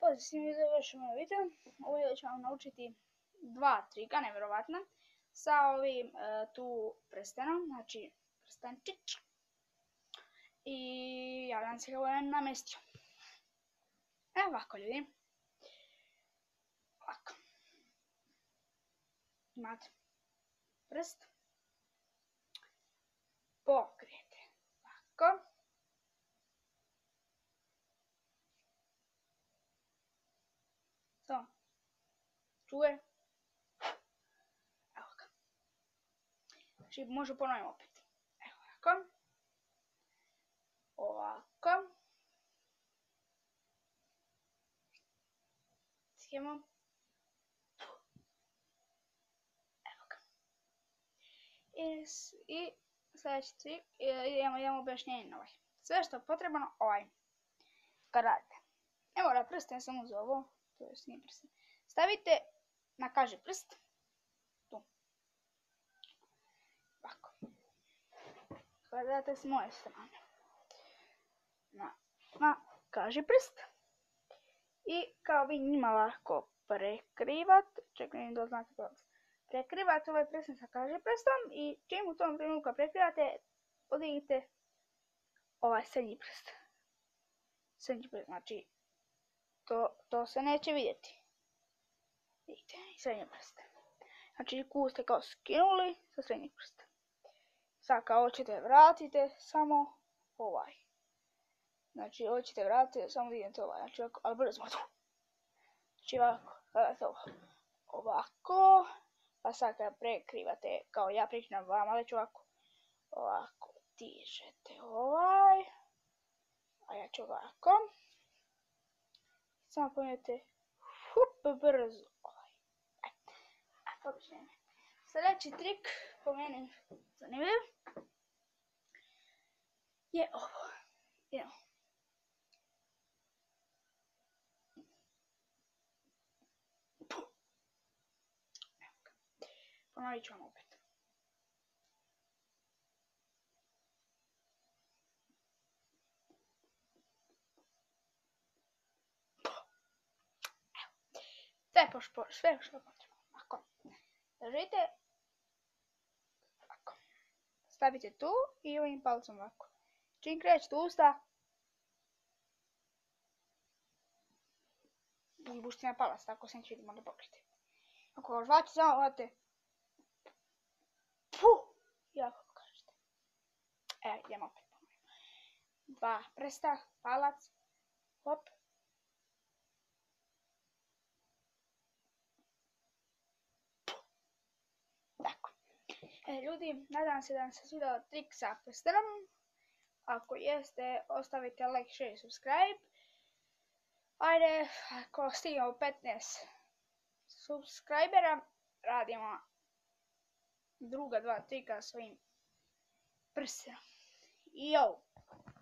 pozdrav svim i završimo video. Ovdje ću vam naučiti dva trika, nevjerovatna, sa ovim tu prstenom, znači prstenčić. I ja se ga budem namestio. Evo ovako ljudi. Ovako. Imate prst. Pokrijete ovako. Samo čuje. Evo ga. Znači možu ponovim opet. Evo ovako. Ovako. Sjemo. Evo ga. I sljedeći trik, idemo objašnjenje na ovaj. Sve što je potrebno kad radite. Evo da prsten sam uz ovo. To je nije prsten. Stavite na kaži prst. Tu. Ovako. Gledate s moje strane. Na kaži prst. I kao vi njima lako prekrivate. Čekaj, da znate kako. Prekrivate ovaj prsten sa kaži prstom i čim u tom trenutku prekrivate, podignite ovaj srednji prst. Srednji prst, znači to se neće vidjeti. Vidite, srednji prst. Znači kut ste kao skinuli sa srednjeg prsta. Sad kao hoćete vratite samo ovaj. Znači hoćete vratite samo vidite ovaj. Znači ovako, ali brzo tu. Znači ovako, gledajte ovo. Ovako. Pa sad kada prekrivate, kao ja prekrivam vama, ali ću ovako. Ovako dižete ovaj. A ja ću ovako. Samo pojete brzo ovaj. Sljedeći trik, po meni zanimljiv, je ovo. Idemo. Ponovit ću vam opet. Sve što je potrebno. Ovako. Držite. Ovako. Stavite tu i ovim palcom ovako. Čim krećete usta. Buština palac, tako se neće vidimo da pokrite. Ako žvati samo ovate. Jako pokažete. Idemo opet. Dva prsta, palac. Hop. Tako. Ljudi, nadam se da vam se svidao trik sa prstenom. Ako jeste, ostavite like, share, subscribe. Ajde, ako stignemo 15 subscribera, radimo druga dva trika svojim prstenom. Yo!